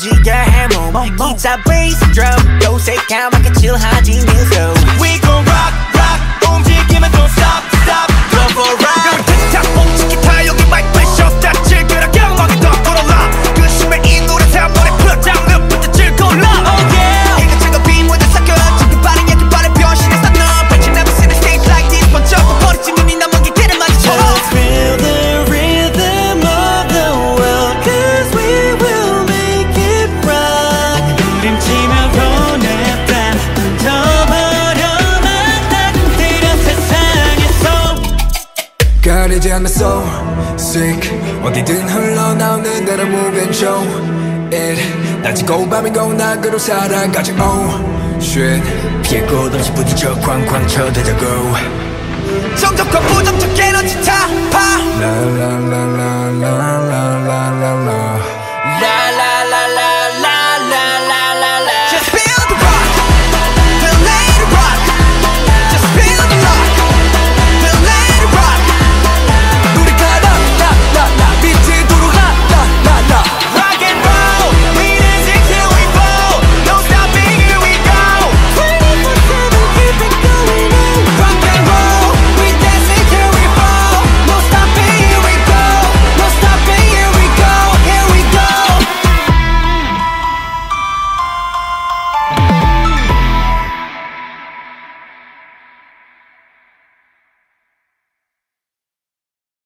움직여 해몸 기타 베이스 드럼 요새까맣게 칠하지 미소 We gon' rock rock 움직이면 don't stop stop Go for a ride 틱탁 멈춘 기타 여기 마이크 프레셔 딱 즐겨라 경험이 더 불어라 그 심해 이 노래 사번에 풀어장 몇 즐거울라 Oh yeah 이것저것 비모두 섞여 지금 발은 약간 발에 변신했어 너 But you never seen a stage like this 번쩍 버리지 눈이 남은 기대를 마주쳐 Just feel the rhythm of the world Cause we will make it rock 부림치며 보냈다 던져버려만 딱 때려 세상에서 가리지 않는 so sick 어디든 흘러나오는 대로 move and show it 낮이고 밤이고 낙으로 살아가지 oh shit 피해 곳 없이 부딪혀 쾅쾅 쳐대자고 정적과 부정적 에너지 타파 La la la la la la la